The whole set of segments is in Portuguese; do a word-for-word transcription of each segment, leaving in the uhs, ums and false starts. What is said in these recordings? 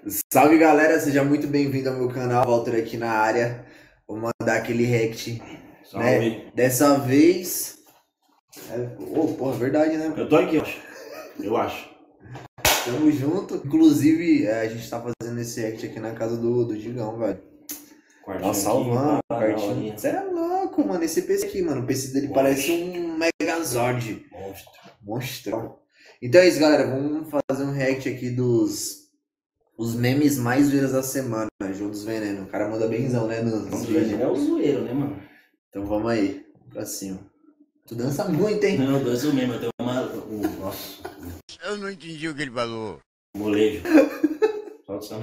Salve galera, seja muito bem-vindo ao meu canal, Walter aqui na área. Vou mandar aquele react, né? Dessa vez... É... Oh, porra, verdade, né? Eu tô aqui, eu acho. Eu acho. Tamo junto. Inclusive, a gente tá fazendo esse react aqui na casa do, do Digão, velho. Nós salvamos, quartinho. Você é louco, mano. Esse P C aqui, mano. O P C dele Monstro. Parece um Megazord. Monstro. Monstro. Então é isso, galera. Vamos fazer um react aqui dos... Os memes mais zoeiros da semana, Jogo dos Venenos. O cara manda benzão, né? Nos Jogo dos Venenos é o zoeiro, né, mano? Então vamos aí, pra cima. Tu dança muito, hein? Não, eu danço mesmo, eu tenho uma... Um... Nossa. Eu não entendi o que ele falou. Molejo. Solta o som.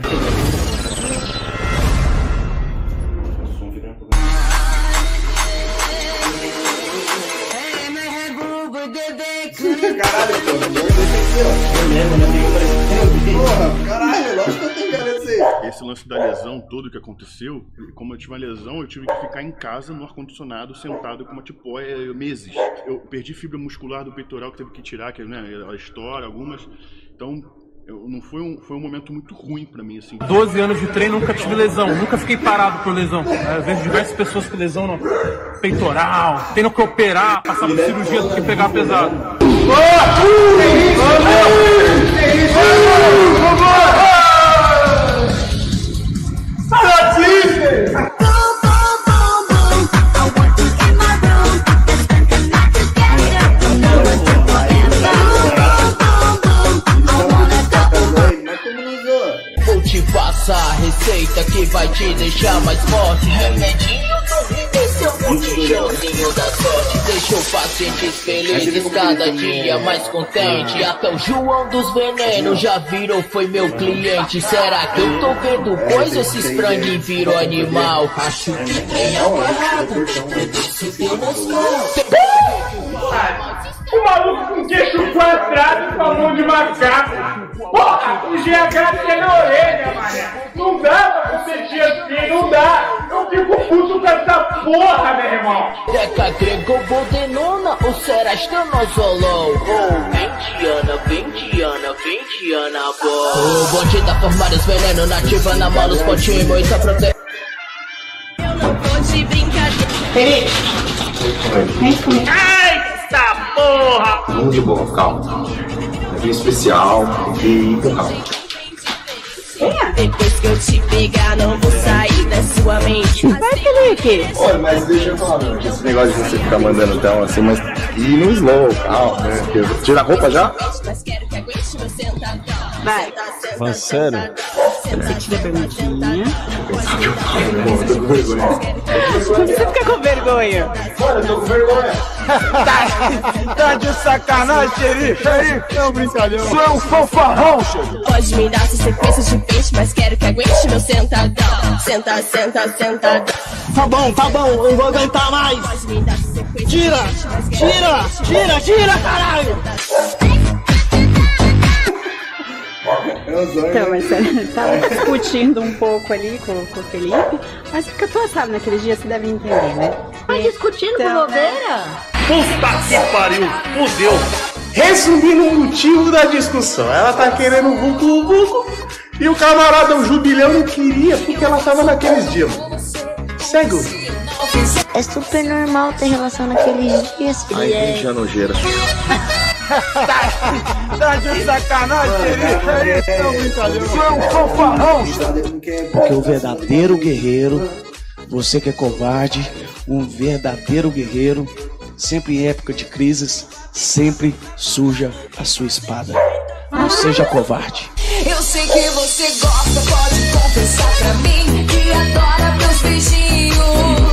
O som fica um pouco... Caralho, pô, eu mesmo, né? Porra, caralho, lógico que eu tenho que agradecer. Esse lance da lesão todo que aconteceu, como eu tive uma lesão, eu tive que ficar em casa no ar-condicionado, sentado com uma tipóia meses. Eu perdi fibra muscular do peitoral que teve que tirar, que né, ela estoura algumas. Então, eu, não foi um, foi um momento muito ruim pra mim, assim. doze anos de treino, nunca tive lesão, nunca fiquei parado por lesão. Eu vejo diversas pessoas com lesão no peitoral, tendo que operar, passar por cirurgia do que pegar pesado. Vou te passar a receita que vai te deixar mais forte. Remedinho do esse é o botijãozinho da sorte. Deixou pacientes felizes cada dia mais contente. Até o João dos Venenos já virou, foi meu cliente. Será que eu tô vendo coisa? Esses frangue virou animal. Acho que tem algo errado. Eu disse ter noção. O maluco com queixo quadrado com a mão de macaco. Porra, o G H tem na orelha, mané. Não dá pra competir assim, não dá. Eu fico puto com essa porra, meu irmão. Deca Grego Bodenona, o Serastranozolol. Oh, Ventiana, Ventiana, Ventiana, boa. O bonde da formada os veneno, nativa na mão, os pontinhos, muita proteção. Eu não vou de brincadeira. Felipe, vem comigo. Ai, essa porra. Vamos de boa, calma. É especial, e calma. Depois que eu te pegar, não vou sair da sua mente. Vai, Felipe! Olha, mas deixa eu falar, meu, esse negócio de você ficar mandando tela assim, mas e no slow, calma, né? Tira a roupa já? Vai. Mas sério? Você tira a bermudinha. Eu tô com vergonha. Você fica com vergonha? Olha, eu tô com vergonha. Tá, tá de sacanagem, xerife? Xerife, é um brincadeira. Você é um fanfarrão, xerife. Pode me dar sequência de peixe, mas quero que aguente meu sentadão. Senta, senta, sentadão. Tá bom, tá bom, eu vou aguentar mais. Pode me dar sequência. Tira, tira, tira, tira, caralho. Então, mas você tava discutindo um pouco ali com, com o Felipe, mas porque tu sabe, naquele dia você deve entender, né? Tá discutindo Então, com bobeira? Puta que pariu, fudeu. Resumindo o motivo da discussão, ela tá querendo o vucu vucu e o camarada, o Jubilhão, não queria porque ela tava naqueles dias. Segue. É super normal ter relação naqueles dias, filho. Ai, gente, a nojeira. tá, tá de sacanagem, xerife? É um brincadeira. Você é um fanfarrão. Porque o verdadeiro guerreiro, você que é covarde, um verdadeiro guerreiro, sempre em época de crises, sempre suja a sua espada. Não seja covarde. Eu sei que você gosta, pode confessar pra mim que adora meus beijinhos.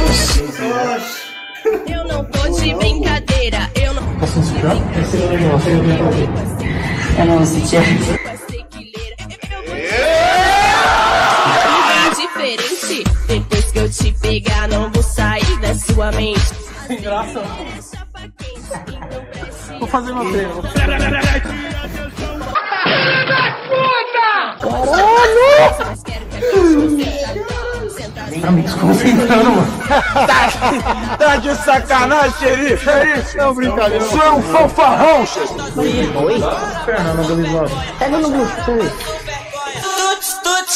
Eu não tô de brincadeira, eu não. Posso censurar? Eu não assisti. É diferente. Depois que eu te pegar, não vou sair da sua mente. Engraçado. Vou fazer meu treino. Caralho! Tá me desconcentrando, mano. Tá, tá de sacanagem, xerife? Xerife, é um brincadeira. Você é um fanfarrão, xerife. Oi? Fernando Belizosa. Pega no bucho, xerife. Tuts, tuts.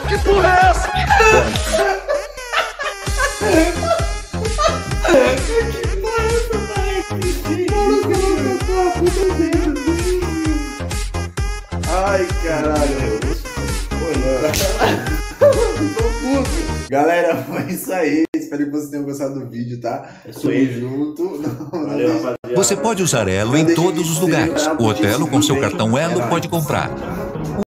Que porra é essa? Ai, caralho. Galera, foi isso aí. Espero que vocês tenham gostado do vídeo, tá? É isso Tamo aí. junto. Não, não Valeu, deixe- rapaziada. Você pode usar Elo Não em deixe todos de os se lugares. lembrar, O Otelo, com seu porque cartão é Elo, nóis. pode comprar.